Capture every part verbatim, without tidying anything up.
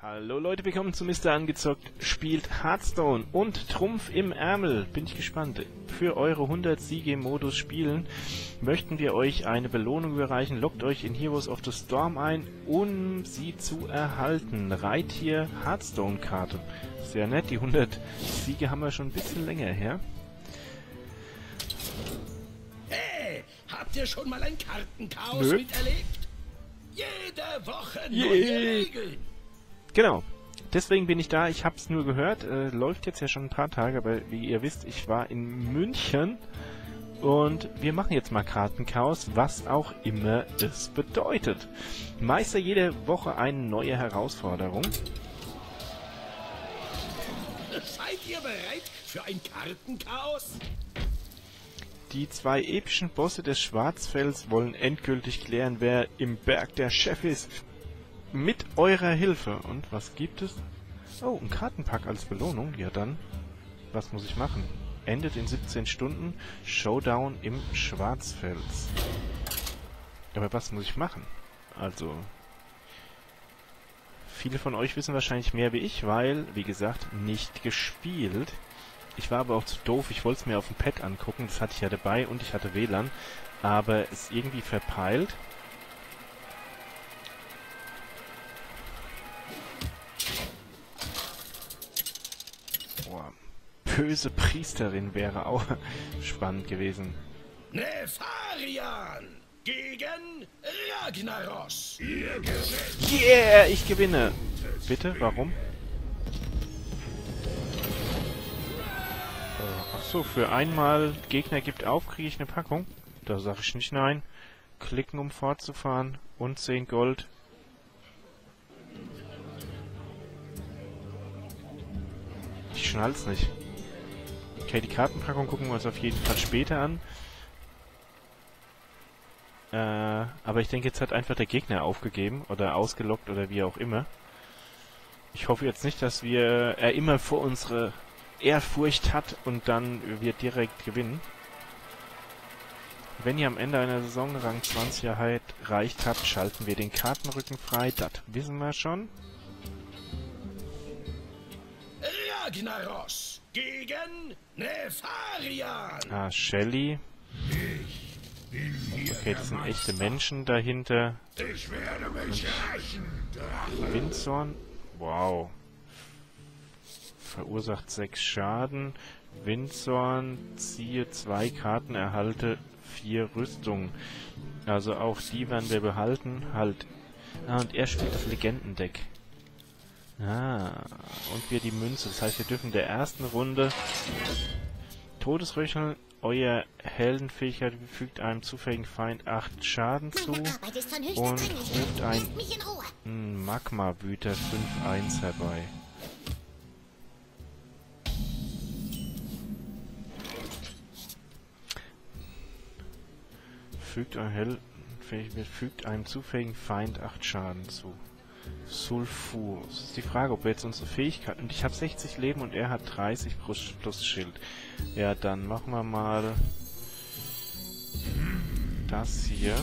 Hallo Leute, willkommen zu Mister Angezockt spielt Hearthstone und Trumpf im Ärmel. Bin ich gespannt. Für eure hundert Siege im Modus Spielen möchten wir euch eine Belohnung überreichen. Loggt euch in Heroes of the Storm ein, um sie zu erhalten. Reittier Hearthstone-Karte. Sehr nett, die hundert Siege haben wir schon ein bisschen länger her. Hey, habt ihr schon mal ein Kartenchaos Nö. miterlebt? Jede Woche Je- neue Regeln. Genau, deswegen bin ich da. Ich hab's nur gehört. Äh, läuft jetzt ja schon ein paar Tage, aber wie ihr wisst, ich war in München. Und wir machen jetzt mal Kartenchaos, was auch immer es bedeutet. Meister jede Woche eine neue Herausforderung. Seid ihr bereit für ein Kartenchaos? Die zwei epischen Bosse des Schwarzfelds wollen endgültig klären, wer im Berg der Chef ist. Mit eurer Hilfe. Und was gibt es? Oh, ein Kartenpack als Belohnung. Ja dann, was muss ich machen? Endet in siebzehn Stunden. Showdown im Schwarzfels. Aber was muss ich machen? Also, viele von euch wissen wahrscheinlich mehr wie ich, weil, wie gesagt, nicht gespielt. Ich war aber auch zu doof. Ich wollte es mir auf dem Pad angucken. Das hatte ich ja dabei und ich hatte W L A N. Aber es ist irgendwie verpeilt. Böse Priesterin wäre auch spannend gewesen. Nefarian gegen Ragnaros. Yeah, ich gewinne. Bitte, warum? Achso, für einmal Gegner gibt auf, kriege ich eine Packung. Da sage ich nicht nein. Klicken, um fortzufahren. Und zehn Gold. Ich schnall's nicht. Okay, die Kartenpackung gucken wir uns auf jeden Fall später an. Äh, aber ich denke, jetzt hat einfach der Gegner aufgegeben oder ausgelockt oder wie auch immer. Ich hoffe jetzt nicht, dass wir er immer vor unsere Ehrfurcht hat und dann wir direkt gewinnen. Wenn ihr am Ende einer Saison Rang zwanzig erreicht habt, schalten wir den Kartenrücken frei. Das wissen wir schon. Ragnaros gegen Nefarian. Ah, Shelly. Okay, das sind echte Menschen dahinter. Ich werde mich rächen. Windzorn. Wow. Verursacht sechs Schaden. Windzorn. Ziehe zwei Karten, erhalte vier Rüstungen. Also auch die werden wir behalten. Halt. Ah, und er spielt das Legendendeck. Ah, und wir die Münze. Das heißt, wir dürfen in der ersten Runde Todesröcheln. Euer Heldenfähigkeit fügt einem zufälligen Feind acht Schaden zu und ruft einen Magma-Wüter fünf eins herbei. Fügt ein Heldenfähigkeit fügt einem zufälligen Feind acht Schaden zu. Sulfur. Das ist die Frage, ob wir jetzt unsere Fähigkeit... Und ich habe sechzig Leben und er hat dreißig plus, plus Schild. Ja, dann machen wir mal das hier.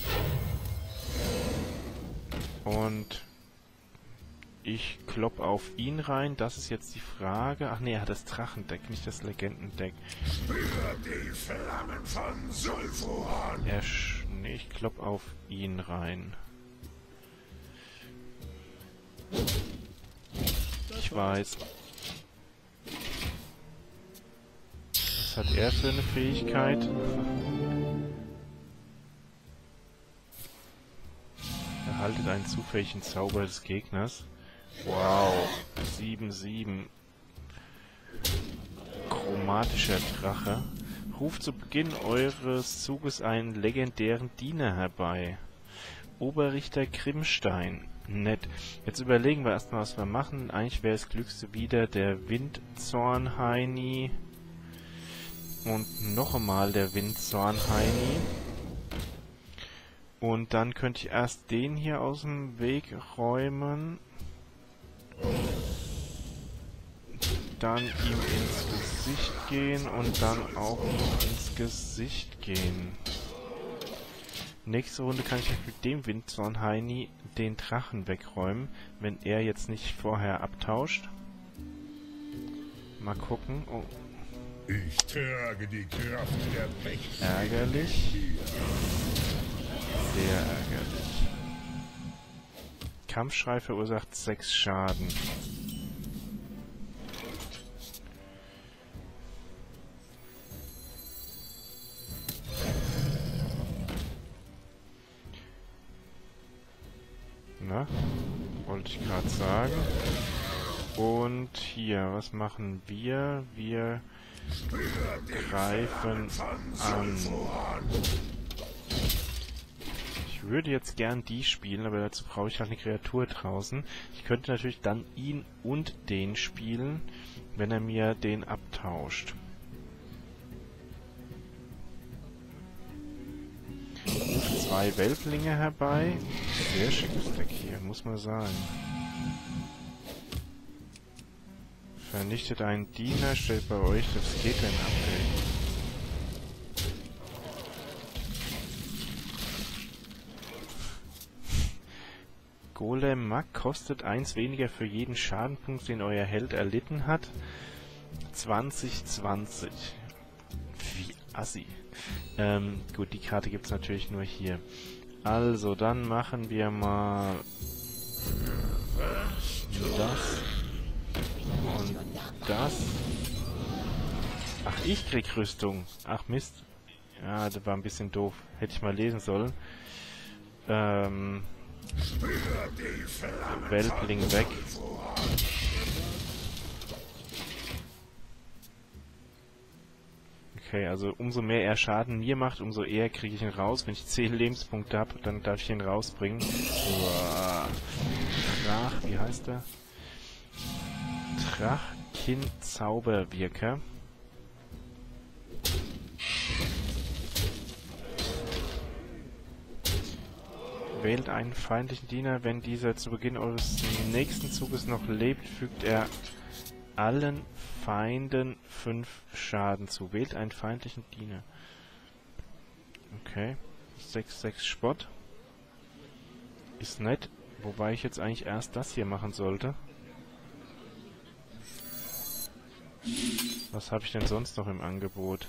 Und ich klopp auf ihn rein. Das ist jetzt die Frage. Ach nee, er hat das Drachendeck, nicht das Legendendeck. Spür die Flammen von Sulfur. Er sch nee, ich klopp auf ihn rein. Ich weiß. Was hat er für eine Fähigkeit? Erhaltet einen zufälligen Zauber des Gegners. Wow. sieben sieben. Chromatischer Drache. Ruft zu Beginn eures Zuges einen legendären Diener herbei. Oberrichter Grimmstein. Nett. Jetzt überlegen wir erstmal, was wir machen. Eigentlich wäre das Klügste wieder der Windzorn-Heini. Und noch einmal der Windzorn-Heini. Und dann könnte ich erst den hier aus dem Weg räumen. Dann ihm ins Gesicht gehen und dann auch ins Gesicht gehen. Nächste Runde kann ich mit dem Windzorn-Heini den Drachen wegräumen, wenn er jetzt nicht vorher abtauscht. Mal gucken. Oh. Ich trage die Kraft der Mächte. Ärgerlich. Sehr ärgerlich. Kampfschrei verursacht sechs Schaden. Na, wollte ich gerade sagen. Und hier, was machen wir? Wir greifen an. Ich würde jetzt gern die spielen, aber dazu brauche ich halt eine Kreatur draußen. Ich könnte natürlich dann ihn und den spielen, wenn er mir den abtauscht. Zwei Weltlinge herbei. Sehr schickes Deck hier, muss man sagen. Vernichtet einen Diener, stellt bei euch das Gegner-Update. Golem Mack kostet eins weniger für jeden Schadenpunkt, den euer Held erlitten hat. zwanzig zwanzig. Wie assi. Ähm, gut, die Karte gibt es natürlich nur hier. Also, dann machen wir mal das und das. Ach, ich krieg Rüstung. Ach Mist. Ja, das war ein bisschen doof. Hätte ich mal lesen sollen. Ähm... Weltling weg. Okay, also umso mehr er Schaden mir macht, umso eher kriege ich ihn raus. Wenn ich zehn Lebenspunkte habe, dann darf ich ihn rausbringen. Uah. Drach, wie heißt er? Drachkin Zauberwirker. Wählt einen feindlichen Diener, wenn dieser zu Beginn eures nächsten Zuges noch lebt, fügt er allen Feinden fünf Schaden zu. Wählt einen feindlichen Diener. Okay. sechs sechs Spott. Ist nett. Wobei ich jetzt eigentlich erst das hier machen sollte. Was habe ich denn sonst noch im Angebot?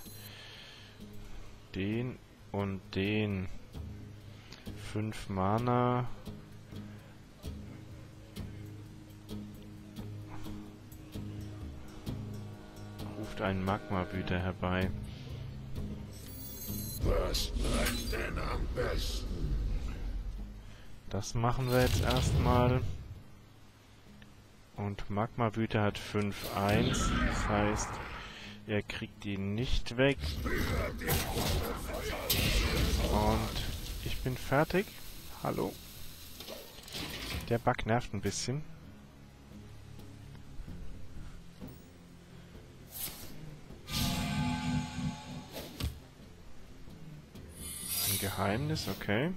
Den und den. fünf Mana. Ruft einen Magma-Wüter herbei. Was bleibt denn am besten? Das machen wir jetzt erstmal. Und Magma-Wüter hat fünf eins. Das heißt, er kriegt ihn nicht weg. Und ich bin fertig. Hallo. Der Bug nervt ein bisschen. Ein Geheimnis, okay.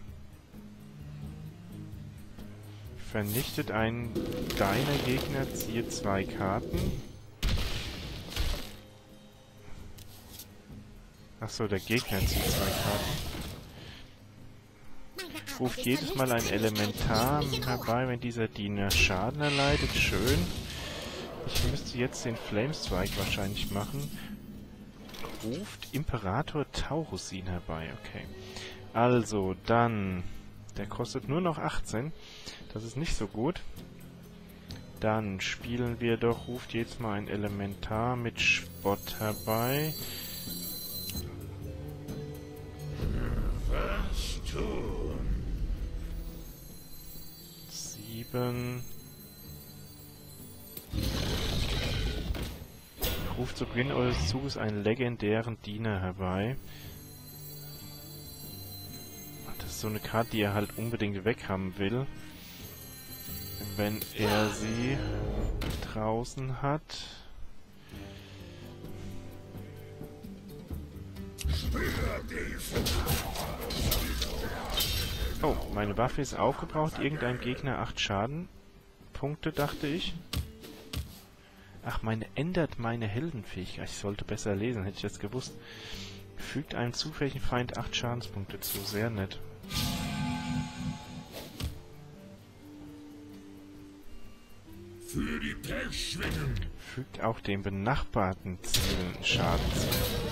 Vernichtet einen deiner Gegner, ziehe zwei Karten. Achso, der Gegner zieht zwei Karten. Ruft jedes Mal ein Elementar herbei, wenn dieser Diener Schaden erleidet. Schön. Ich müsste jetzt den Flamezweig wahrscheinlich machen. Ruft Imperator Taurusin herbei. Okay. Also, dann... Der kostet nur noch achtzehn. Das ist nicht so gut. Dann spielen wir doch... Ruft jedes Mal ein Elementar mit Spott herbei. Was tun? sieben. Ruft zu Beginn eures Zuges einen legendären Diener herbei. Das ist so eine Karte, die er halt unbedingt weghaben will. Wenn er sie draußen hat. Oh, meine Waffe ist aufgebraucht. Irgendein Gegner acht Schadenpunkte, dachte ich. Ach, meine ändert meine Heldenfähigkeit. Ich sollte besser lesen, hätte ich das gewusst. Fügt einem zufälligen Feind acht Schadenspunkte zu. Sehr nett. Für die Pechschwingen. Fügt auch den benachbarten Zielen Schaden zu.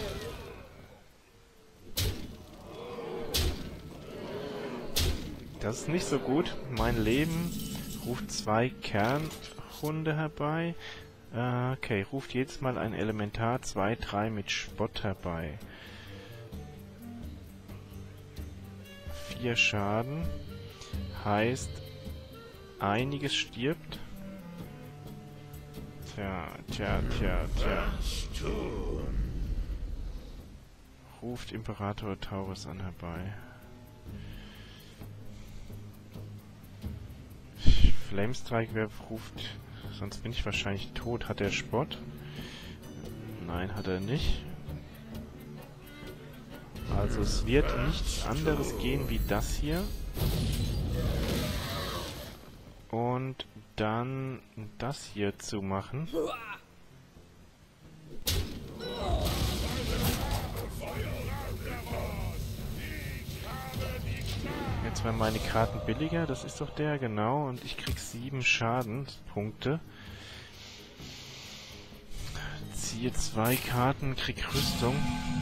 Das ist nicht so gut. Mein Leben ruft zwei Kernhunde herbei. Äh, okay, ruft jedes Mal ein Elementar zwei, drei mit Spott herbei. Vier Schaden. Heißt, einiges stirbt. Tja, tja, tja, tja. Ruft Imperator Taurus an herbei. Flamestrike ruft, sonst bin ich wahrscheinlich tot. Hat er Spott? Nein, hat er nicht. Also es wird nichts anderes gehen wie das hier. Und dann das hier zu machen. Jetzt werden meine Karten billiger, das ist doch der, genau. Und ich krieg sieben Schadenspunkte. Ziehe zwei Karten, krieg Rüstung.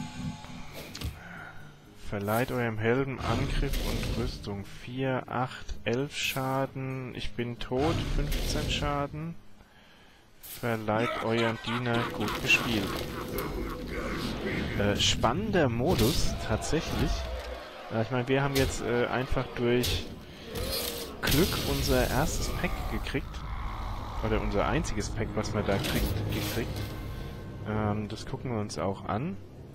Verleiht eurem Helden Angriff und Rüstung. vier, acht, elf Schaden. Ich bin tot. fünfzehn Schaden. Verleiht eurem Diener gut gespielt. Äh, spannender Modus, tatsächlich. Äh, ich meine, wir haben jetzt äh, einfach durch Glück unser erstes Pack gekriegt. Oder unser einziges Pack, was wir da kriegt, gekriegt. Ähm, das gucken wir uns auch an.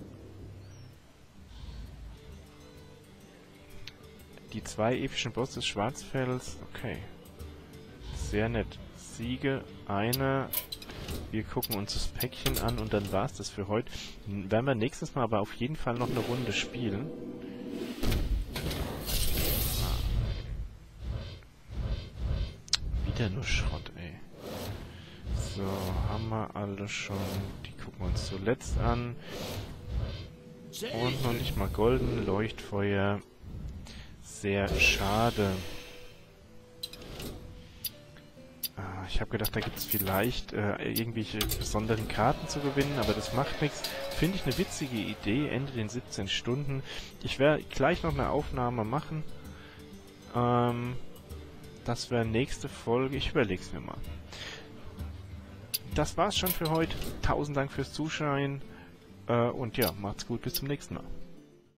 Die zwei epischen Bosse des Schwarzfels. Okay. Sehr nett. Siege, einer. Wir gucken uns das Päckchen an und dann war's das für heute. Werden wir nächstes Mal aber auf jeden Fall noch eine Runde spielen. Ah. Wieder nur Schrott, ey. So, haben wir alle schon. Die gucken wir uns zuletzt an. Und noch nicht mal golden Leuchtfeuer. Sehr schade. Ah, ich habe gedacht, da gibt es vielleicht äh, irgendwelche besonderen Karten zu gewinnen, aber das macht nichts. Finde ich eine witzige Idee, Ende den siebzehn Stunden. Ich werde gleich noch eine Aufnahme machen. Ähm, das wäre nächste Folge. Ich überlege es mir mal. Das war's schon für heute. Tausend Dank fürs Zuschauen. Äh, und ja, macht's gut. Bis zum nächsten Mal.